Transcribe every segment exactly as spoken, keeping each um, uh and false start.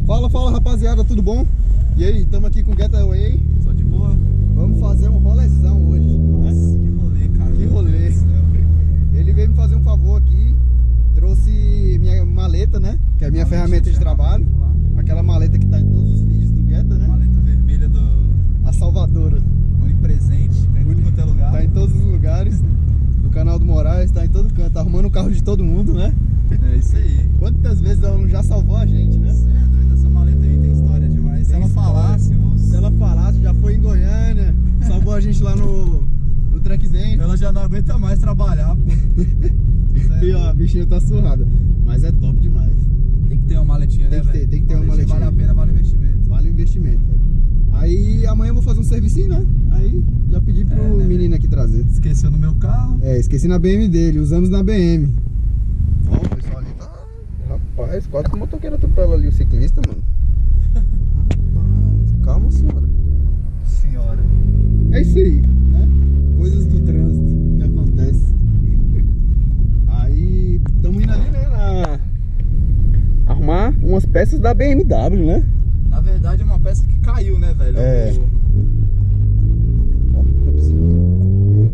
Fala, fala rapaziada, tudo bom? E aí, estamos aqui com o Getaway. Só de boa? Vamos fazer um rolezão hoje. Nossa, né? Que rolê, cara. Que rolê. Ele veio me fazer um favor aqui. Trouxe minha maleta, né? Que é a minha Maleta ferramenta de trabalho. Aquela maleta que tá em todos os vídeos do Geta, né? Maleta vermelha do A salvadora. Onipresente, tá em tudo quanto é lugar. Tá em todos os lugares. Do canal do Moraes, tá em todo canto. Tá arrumando o carro de todo mundo, né? É isso aí. Quantas vezes ela não já salvou a gente, né? Você é doido, essa maleta aí tem história demais. Se Tem ela história. falasse, eu... Se ela falasse, já foi em Goiânia, salvou a gente lá no, no Truckzen. ela já não aguenta mais trabalhar, pô. E ó, a bichinha tá surrada. Mas é top demais. Tem que ter uma maletinha, Tem né, que ter, velho? tem que ter uma maletinha. Vale a pena, vale o investimento. Vale o investimento. Aí amanhã eu vou fazer um servicinho, né? Aí já pedi pro É, né, menino aqui trazer. Esqueceu no meu carro. É, esqueci na B M dele, usamos na B M. Ó, o pessoal ali tá... Rapaz, quase que o motoqueiro atropela ali o ciclista, mano. Rapaz, calma, senhora. Senhora. É isso aí, né? Coisas do trânsito que acontece. Aí, estamos indo ali, né? Na... Arrumar umas peças da B M W, né? Na verdade é uma peça que caiu, né, velho? É. O- Ó, o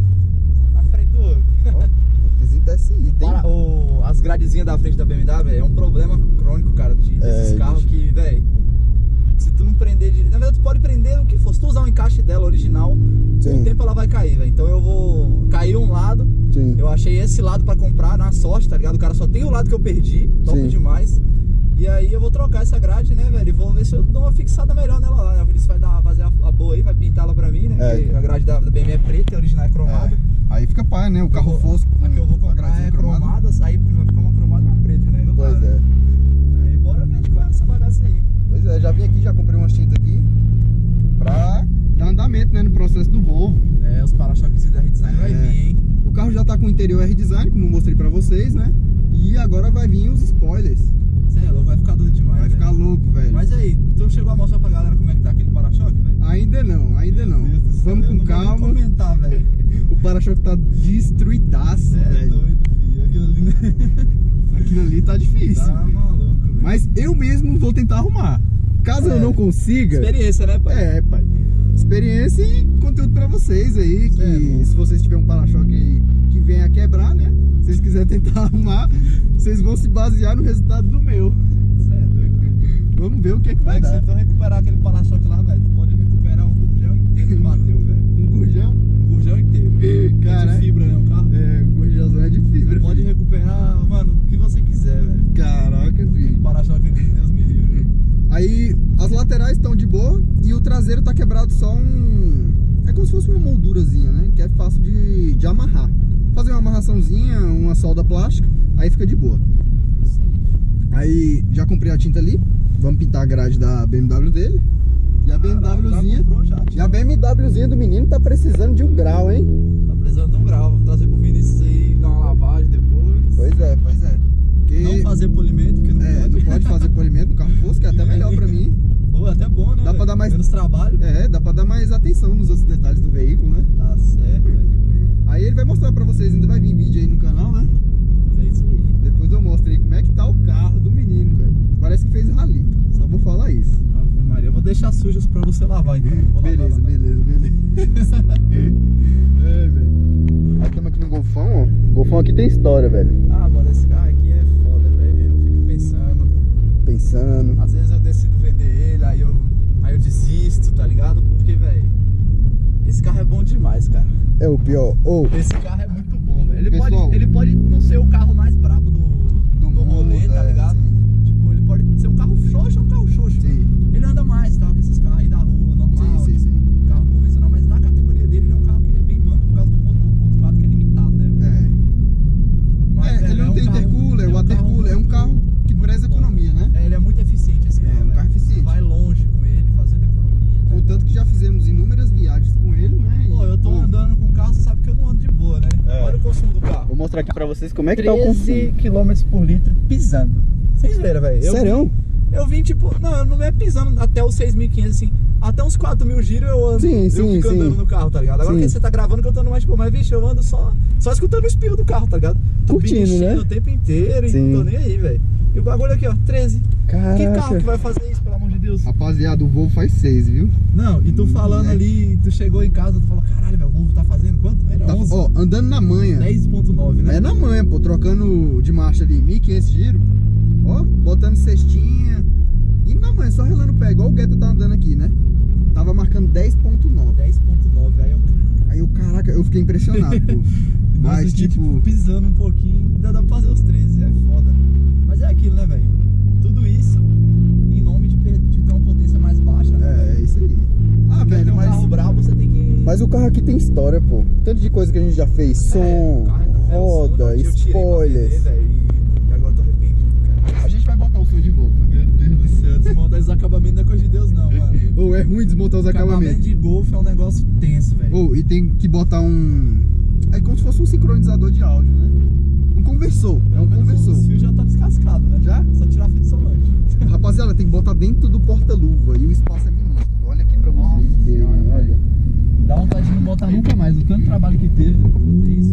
Na frente do... Motorzinho T S I, tem... Para, o, as gradezinhas da frente da B M W é um problema crônico, cara, de, desses É, carros gente. que, velho, se tu não prender de... Na verdade tu pode prender o que for, se tu usar o encaixe dela original, com Sim. o tempo ela vai cair, velho. Então eu vou cair um lado, Sim. eu achei esse lado pra comprar, na sorte, tá ligado? O cara só tem o lado que eu perdi, top Sim. demais. E aí eu vou trocar essa grade, né, velho? E vou ver se eu dou uma fixada melhor nela lá. A Vinícius vai dar, fazer a, a boa aí, vai pintar ela pra mim, né? É. Porque a grade da, da B M é preta, a original é cromada. É. Aí fica pai, né? O carro Eu vou- fosco. A que eu vou com a comprar gradezinha é cromada. cromada, aí vai ficar uma cromada e uma preta, né? Não dá, Pois né? é. Aí bora ver de qual é essa bagaça aí. Pois é, já vim aqui, já comprei umas tintas aqui pra dar andamento, né, no processo do Volvo. É, os para-choques da R-Design vai É. vir, hein? O carro já tá com o interior R-Design, como eu mostrei pra vocês, né? E agora vai vir os spoilers. Cê é louco, vai ficar doido demais, Vai velho. ficar louco, velho. Mas aí, tu chegou a mostrar pra galera como é que tá aquele para-choque, velho? Ainda não, ainda não. Meu Deus do céu, Vamos eu com não vou calma. nem comentar, velho. O para-choque tá destruidaço, Cê é velho. doido, filho. Aquilo ali, né? Aquilo ali tá difícil. Tá maluco, velho. Mas eu mesmo vou tentar arrumar. Caso É. eu não consiga... Experiência, né, pai? É, pai. Experiência e conteúdo pra vocês aí. Que É, bom. se vocês tiverem um para-choque aí que venha a quebrar, né? Se vocês quiserem tentar arrumar, vocês vão se basear no resultado do meu. Cê é doido, velho. Vamos ver o que é que vai Vai, se dar. tu recuperar aquele para-choque lá, velho, tu pode recuperar um gurgel inteiro que bateu, velho. Um gurjão? Um gurgel inteiro. Cara, É de fibra, né, o carro? É, gurjãozão é de fibra. Você pode filho. recuperar, mano, o que você quiser, velho. Caraca, filho. Para-choque ali, Deus me livre. Aí as laterais estão de boa e o traseiro tá quebrado só um... É como se fosse uma moldurazinha, né? Que é fácil de, de amarrar. Fazer uma amarraçãozinha, uma solda plástica, aí fica de boa. Isso aí. Aí já comprei a tinta ali. Vamos pintar a grade da B M W dele. E a BMWzinha. Já comprou, já. E a BMWzinha do menino tá precisando de um grau, hein? Tá precisando de um grau. Vou trazer pro Vinícius aí, dar uma lavagem depois. Pois é, pois é. Porque, Não fazer polimento, que não é, pode. não pode fazer polimento no carro fosco, que é até melhor pra mim. Pô, é até bom, né? Dá pra velho? dar mais- Menos trabalho. É, dá pra dar mais atenção nos outros detalhes do veículo, né? Tá certo, velho. Aí ele vai mostrar pra vocês, ainda vai vir vídeo aí no canal, né? É isso aí. Depois eu mostro aí como é que tá o carro do menino, velho. Parece que fez rally, só vou falar isso. Ave Maria, eu vou deixar sujas pra você lavar então. Vou lavar Beleza, lá, né? beleza, beleza. É, velho. Aí estamos aqui no Golfão, ó. O Golfão aqui tem história, velho. Ah, mano, esse carro aqui é foda, velho. Eu fico pensando. Pensando. Às vezes eu decido vender ele, aí eu, aí eu desisto, tá ligado? Porque, velho, esse carro é bom demais, cara. É o pior. Ou, Esse carro é muito bom, velho. Ele Pessoal, pode, ele pode não ser o carro mais brabo do, do do rolê, mundo, tá é, ligado? sim. Tipo, ele pode ser um carro xoxo ou um carro xoxo. Sim. Ele anda mais, tá? Que esses carros aí da rua, normal, Sim, sim, tipo, sim. carro convencional. Mas na categoria dele, ele é um carro que ele é bem manco por causa do motor um ponto quatro que é limitado, né, velho? É. Mas, É, velho, ele não um tem carro- intercooler, o watercooler é um muito- carro que preza muito bom, economia, né? É, ele é muito eficiente esse É, carro, um velho. carro eficiente. Vai longe com ele, fazendo economia. tá Contanto que já fizemos inúmeras viagens com ele, né? E, Pô, eu tô pô, andando com o carro, você sabe que eu não ando de boa, né? É. Olha o consumo do carro. Vou mostrar aqui pra vocês como é que tá o consumo. treze quilômetros por litro pisando. Sem zoeira, velho. Eu Sério? vim- Eu vim, tipo, não, não é pisando até os seis mil e quinhentos, assim. Até uns quatro mil giros eu ando. Sim, eu sim, fico sim. andando no carro, tá ligado? Agora Sim. que você tá gravando que eu tô andando mais, tipo, mas, bicho, eu ando só, só escutando o espirro do carro, tá ligado? Tô Curtindo, enchendo né? o tempo inteiro Sim. e tô nem aí, velho. E o bagulho aqui, ó, treze. Caraca. Que carro que vai fazer isso, pelo amor de Deus? Rapaziada, o Volvo faz seis, viu? Não, e tu falando Né? ali, tu chegou em casa, tu falou, caralho, velho, o Volvo tá fazendo quanto? Era Tá, onze. ó, andando na manha. dez ponto nove, né? É na manha, pô, trocando de marcha ali, mil e quinhentos giros. Ó, botando cestinha. E na manha, só relando o pé, igual o Guetta tá andando aqui, né? Tava marcando dez ponto nove. dez ponto nove, aí eu... Aí eu, caraca, eu fiquei impressionado, pô. Nossa, Mas, aqui, tipo... pisando um pouquinho, ainda dá pra fazer os treze, é foda. Mas é aquilo, né, velho? Tudo isso em nome de, per- de ter uma potência mais baixa, né? É, é isso aí. Ah, Quer ter velho, um mas... carro brabo, você tem que... Mas o carro aqui tem história, pô. Tanto de coisa que a gente já fez. Som, o carro é do meu roda, sonho, que eu tirei pra spoilers. vender, velho, e agora eu tô arrependido, cara. A gente vai botar o som de volta. Meu Deus do céu, desmontar esses acabamentos não é coisa de Deus não, mano. Ou é ruim desmontar os Acabamento acabamentos. de Golf é um negócio tenso, velho. Ou, e tem que botar um... É como se fosse um sincronizador de áudio, né? Um conversor. É Pelo um menos conversor. os fios já tá descascado, né? Já? Só tirar fio de isolante. Rapaziada, tem que botar dentro do porta-luva. E o espaço é minúsculo. Olha aqui pra Nossa vocês verem, senhora, olha. velho. Dá vontade de não botar nunca mais, o tanto de trabalho que teve. É isso.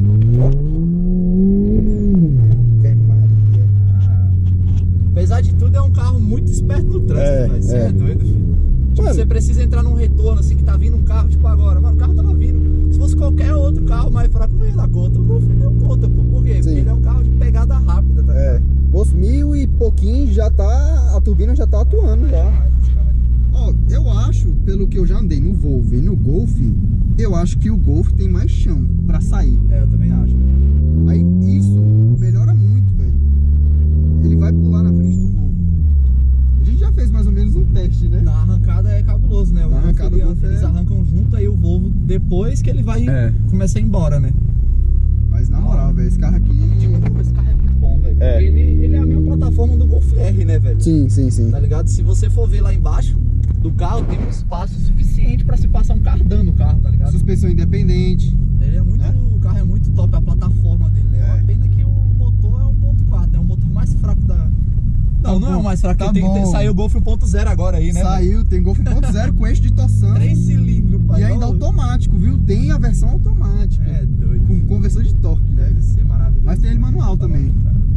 É Maria. Ah. Apesar de tudo, é um carro muito esperto no trânsito, É, velho. Você é. é. doido, filho. Tipo, Mano. você precisa entrar num retorno assim que tá vindo um carro, tipo agora. Mano, o carro tava vindo. Se fosse qualquer outro carro mais fraco, não ia dar conta. O Golf deu conta, pô. Por quê? Porque Sim. ele é um carro de pegada rápida, tá É. Os mil e pouquinho já tá... A turbina já tá atuando já. Ó, eu acho, pelo que eu já andei no Volvo e no Golf, eu acho que o Golf tem mais chão pra sair. É, eu também acho. Aí isso melhora muito, velho. Ele vai pular na frente do Volvo. A gente já fez mais ou menos um teste, né? Na arrancada é cabuloso, né? O Na Golf, arrancada ele- o Golf eles é- arrancam junto, aí o Volvo, depois que ele vai É. começar a ir embora, né? Mas na moral, velho, esse carro aqui... Tipo, esse carro é muito bom, velho. É. Ele, ele é a mesma plataforma do Golf R, né, velho? Sim, sim, sim. Tá ligado? Se você for ver lá embaixo do carro, tem um espaço suficiente pra se passar um cardão no carro, tá ligado? Suspensão independente. Ele é muito, Né? o carro é muito top, a plataforma dele, né? É É. uma pena que o motor é um ponto quatro, é o motor mais fraco da... Não, Tá não é bom, o mais fraco, tá que tem, bom. tem, saiu o Golf um ponto zero agora aí, né? Saiu, tem Golf um ponto zero com eixo de torção. Três cilindros, pai. E ainda Ó, automático, viu? Tem a versão automática. É doido. Com conversor de torque, velho. Deve ser maravilhoso. Mas tem ele manual também.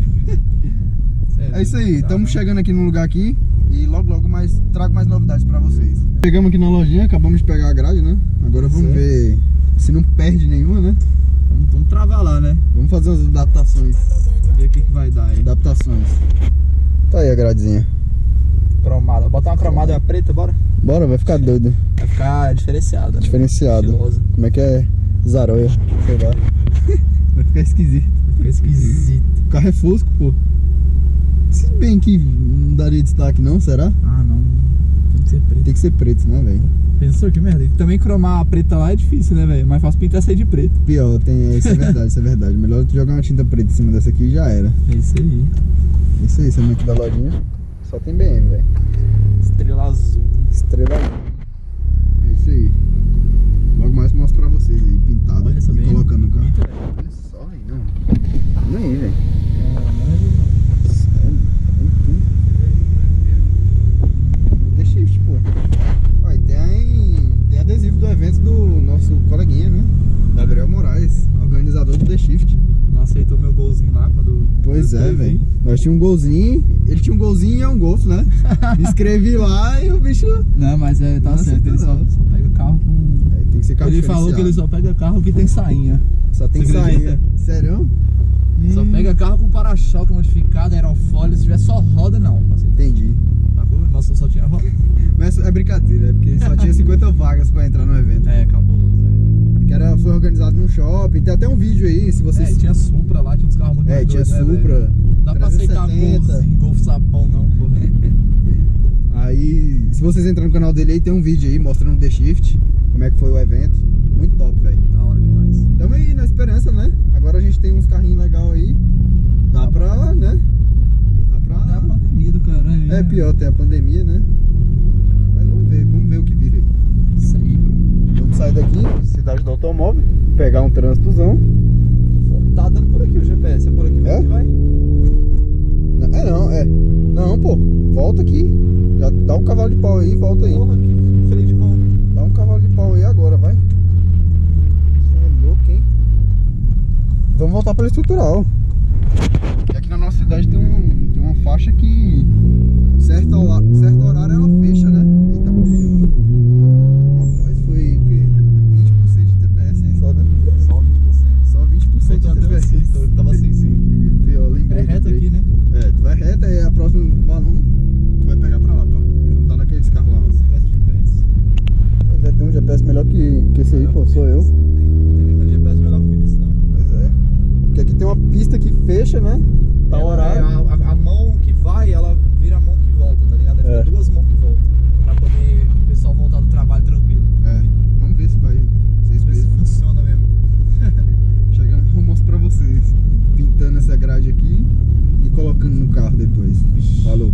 É isso aí, estamos chegando aqui num lugar aqui e logo logo mais trago mais novidades pra vocês. Chegamos aqui na lojinha, acabamos de pegar a grade, né? Agora vamos Sim. ver se não perde nenhuma, né? Vamos, vamos travar lá, né? Vamos fazer umas adaptações. Ver o que, que vai dar aí. Adaptações. Tá aí a gradezinha. Cromada. Botar uma cromada preta, bora? Bora, vai ficar doido. Vai ficar diferenciada. Né? Diferenciado. Estilosa. Como é que é? Zaroia, sei lá. Vai ficar esquisito. Vai ficar esquisito. O carro é fosco, pô. Se bem que não daria destaque não, será? Ah, não. Tem que ser preto. Tem que ser preto, né, velho? Pensou que merda? E também cromar a preta lá é difícil, né, velho? Mais fácil pintar essa aí de preto. Pior, tem, isso é verdade, isso é verdade. Melhor tu jogar uma tinta preta em cima dessa aqui e já era. É isso aí. Isso aí, saindo aqui da lojinha. Só tem B M, velho. Estrela azul. Estrela. É isso aí. Logo mais mostro pra vocês aí, pintado. Olha essa e bem colocando no carro. bonita, velho. Olha só aí, não. Olha aí, velho. Caralho. Sério, olha tudo. The Shift, pô. Olha, tem, tem adesivo do evento do nosso coleguinha, né? Gabriel Moraes, organizador do The Shift. Não aceitou meu golzinho lá quando... Pois é, eu velho. vi. Nós tínhamos um golzinho, ele tinha um golzinho e é um Golf, né? Escrevi lá e o bicho... Não, mas é, tá Não certo. Ele aceitou só, não. só pega carro com... É, tem que ser carro Ele falou que ele só pega carro que tem sainha. Só tem Você que sair. acredita? Sério? Só Hum, pega carro com para-choque modificado, aerofólio. Se tiver só roda, não. Você Entendi. sacou? Nossa, só tinha roda. Mas é brincadeira, é porque só tinha cinquenta vagas pra entrar no evento. É, cabuloso, velho. Que era, foi organizado num shopping, tem até um vídeo aí, se vocês... É, tinha Supra lá, tinha uns carros muito É, mais tinha doidos, né, Supra, velho? Dá pra aceitar trezentos e setenta. Golf, Golf sapão não, porra. Aí, se vocês entrarem no canal dele aí, tem um vídeo aí mostrando o The Shift, como é que foi o evento. Muito top, velho. Da hora demais. Tamo aí na esperança, né? Agora a gente tem uns carrinhos legais aí. Dá pra, né? Dá Até a pra... pandemia do caralho. É né? pior, tem a pandemia, né? Mas vamos ver, vamos ver o que vira aí. Isso aí, bro. Vamos sair daqui, cidade do automóvel, pegar um trânsitozão. Tá dando por aqui o G P S, é por aqui mesmo É? que vai? É não, é. Não, pô, volta aqui. Já dá um cavalo de pau aí, volta aí. Porra, que freio de mão. Dá um cavalo de pau aí agora, vai. Você é louco, hein? Vamos voltar pela estrutural. E aqui na nossa cidade tem, um, tem uma faixa que certo, certo horário ela fecha, né? Eita, rapaz, foi o quê? vinte por cento de T P S aí só, né? Só vinte por cento. Só vinte por cento de T P S. Eu tava sem sim. Eu lembrei. É reto lembrei. aqui, né? É, tu vai reto aí a próxima balão tu vai pegar pra lá, pô. Não tá naqueles carros lá. Se tivesse G P S. Pois é, tem um G P S melhor que, que esse aí, pô, sou eu. Tem, tem G P S melhor que o Vinícius, não. Pois é. Porque aqui tem uma pista que fecha, né? Tá o Ela horário. é a, a, a mão que vai, ela vira a mão que volta, tá ligado? Deve É. ter duas mãos que voltam. Pra poder o pessoal voltar do trabalho tranquilo. É, vamos ver se vai ser isso Ver se mesmo. funciona mesmo. Chegando, eu mostro pra vocês. Pintando essa grade aqui e colocando no carro depois. Falou.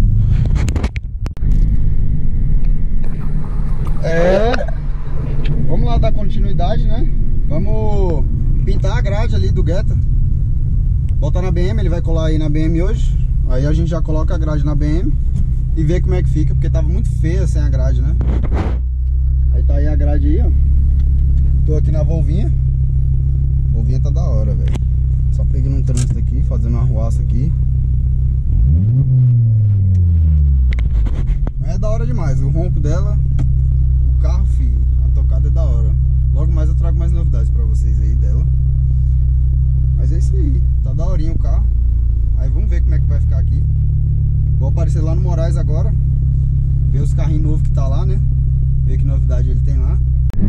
É. Vamos lá dar continuidade, né? Vamos pintar a grade ali do Guetta. Botar na B M, ele vai colar aí na B M hoje. Aí a gente já coloca a grade na B M e vê como é que fica, porque tava muito feia sem a grade, né? Aí tá aí a grade aí, ó. Tô aqui na Volvinha. Volvinha tá da hora, velho. Só pegando um trânsito aqui, fazendo uma arruaça aqui. É da hora demais, o ronco dela, o carro, filho, a tocada é da hora. Logo mais eu trago mais novidades pra vocês aí dela. Mas é isso aí, tá daorinha o carro. Aí vamos ver como é que vai ficar aqui. Vou aparecer lá no Moraes agora, ver os carrinhos novos que tá lá, né? Ver que novidade ele tem lá.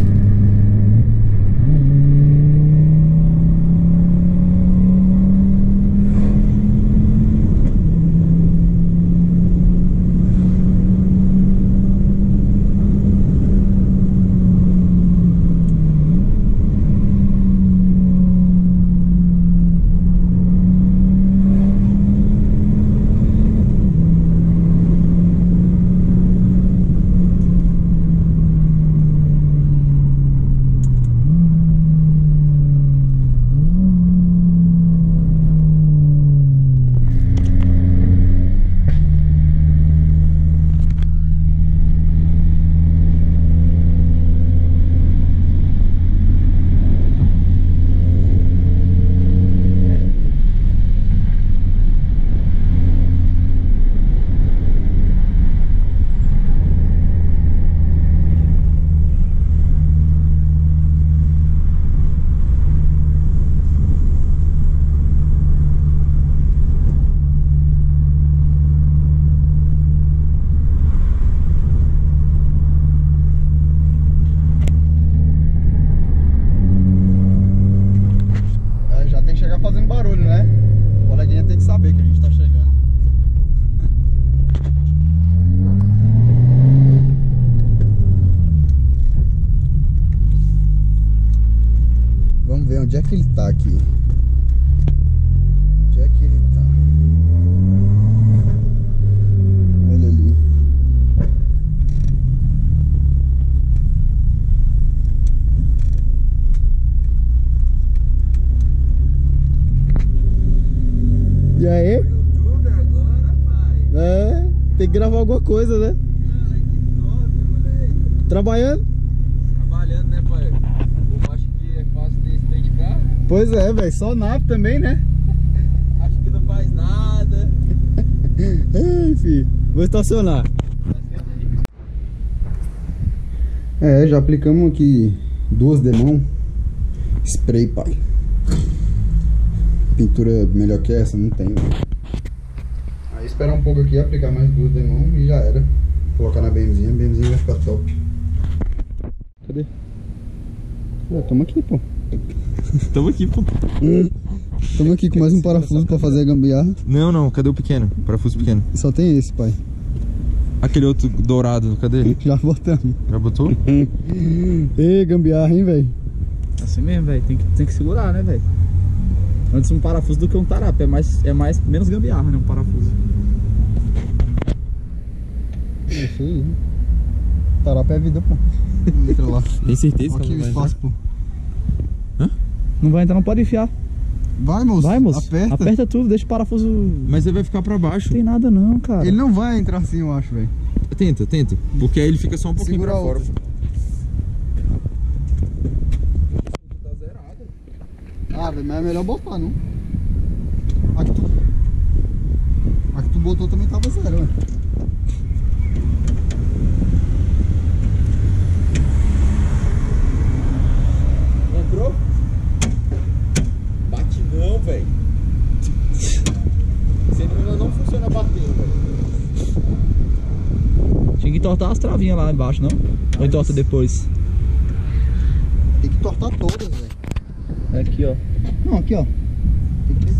Fazendo barulho, né? O coleguinha tem que saber que a gente tá chegando. Vamos ver onde é que ele tá aqui. Onde é que ele tá? Olha ali. E aí? YouTube agora, pai. É, tem que gravar alguma coisa, né? Cara, que top, moleque. Trabalhando? Trabalhando, né, pai? Eu acho que é fácil ter esse de carro. Pois é, velho. Só nave também, né? Acho que não faz nada. Ei, filho. Vou estacionar. É, já aplicamos aqui duas demão. Spray, pai. Pintura melhor que essa, não tem, velho. Aí esperar um pouco aqui, aplicar mais duas demão e já era. Colocar na BMzinha, a BMzinha vai ficar top. Cadê? Pô, tamo aqui, pô. Tamo aqui, pô. Hum, tamo aqui com mais um parafuso pra fazer a gambiarra. Não, não, cadê o pequeno? Parafuso pequeno. Só tem esse, pai. Aquele outro dourado, cadê ele? Já botamos. Já botou? Ê, gambiarra, hein, velho. Assim mesmo, velho. Tem que, tem que segurar, né, velho? Antes um parafuso do que um tarapo. É mais, é mais menos gambiarra, né? Um parafuso. Isso aí. Tarapo é vida, pô. Entra lá. Tem certeza Olha que aqui o não vai espaço, entrar? pô. Não vai entrar, não pode enfiar. Vai, moço. Vai, moço. Aperta. Aperta tudo, deixa o parafuso. Mas ele vai ficar pra baixo. Não tem nada não, cara. Ele não vai entrar assim, eu acho, velho. Tenta, tenta. Porque aí ele fica só um pouquinho Segura pra a fora. outra. Tá zerado. Ah, velho, mas é melhor botar, não? Aqui tu. Aqui botou também tava zero, né? Entrou? Bate não, velho. Você ainda não funciona batendo, velho. Tinha que entortar as travinhas lá embaixo, não? Ou entorta depois? Tem que tortar todas, velho. É aqui, ó. Não, aqui, ó. Tem que...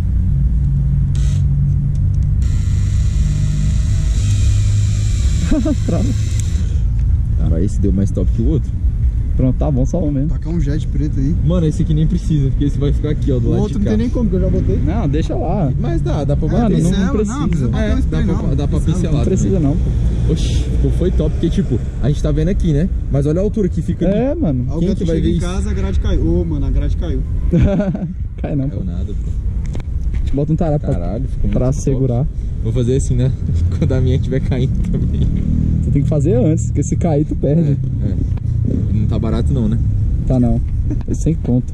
Trava. Cara, esse deu mais top que o outro. Pronto, tá bom, só um mesmo. Tacar um jet preto aí. Mano, esse aqui nem precisa, porque esse vai ficar aqui, ó, do O lado outro de não cá. tem nem como, que eu já botei. Não, deixa lá. Mas dá, dá pra É, bater. Mano, não, pincela, não precisa. não precisa bater É, um spray, dá pra- não. dá pra Pincela. pincelar. Não precisa não, pô. Oxi, ficou foi top, porque tipo, a gente tá vendo aqui, né? Mas olha a altura que fica ali. É, mano. Alguém que vai chega ver em isso? casa, a grade caiu. Ô, mano, a grade caiu. Cai não, pô. Caiu nada, pô. A gente bota um tarap pra, Caralho, ficou muito pra top. segurar. Vou fazer assim, né? Quando a minha estiver caindo também. Você tem que fazer antes, porque se cair, tu perde. É, é. Não tá barato não, né? Tá não. É sem conta.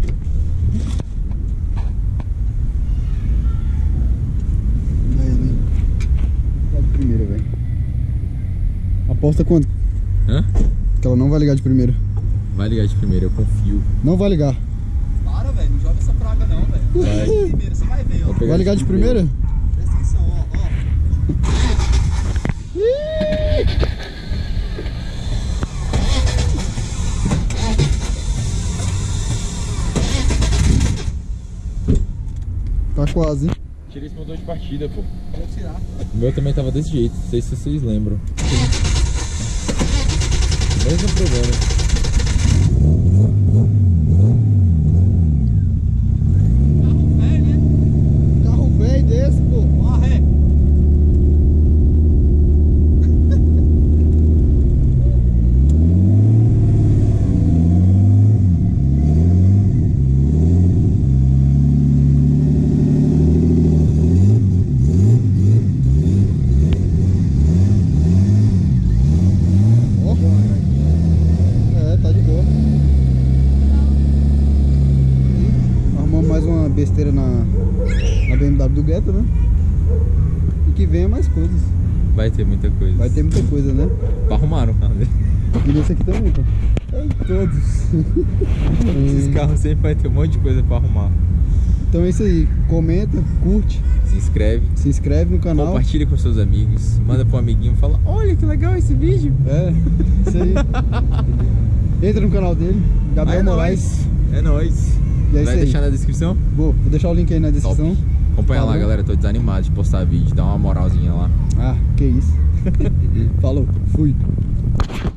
Aí, ali. Vai de primeira, velho. Aposta quanto? Hã? Que ela não vai ligar de primeira. Vai ligar de primeira, eu confio. Não vai ligar. Para, velho. Não joga essa praga não, velho. Vai. Primeiro você vai ver, ó. Vou pegar Vai ligar de primeira? Presta atenção, ó, ó. Tá quase, hein? Tira esse motor de partida, pô. Vou tirar. O meu também tava desse jeito, não sei se vocês lembram. Mesmo problema. Carro velho, né? Carro velho desse, pô. Morre. Ó. É, tá de boa. E arrumamos mais uma besteira na, na B M W do Guetta, né? E que venha mais coisas. Vai ter muita coisa. Vai ter muita coisa, né? Pra arrumar no carro dele. E nesse aqui também, pô. Todos. Esses carros sempre vai ter um monte de coisa pra arrumar. Então é isso aí. Comenta, curte, Se inscreve, se inscreve no canal. compartilha com seus amigos, manda pro amiguinho, fala, olha que legal esse vídeo. É, isso aí. Entra no canal dele, Gabriel é Moraes. nóis. É nóis. E é isso Vai aí. deixar na descrição? Vou, vou deixar o link aí na descrição. Top. Acompanha lá, Falou. galera. Tô desanimado de postar vídeo. Dá uma moralzinha lá. Ah, que isso. Falou, fui.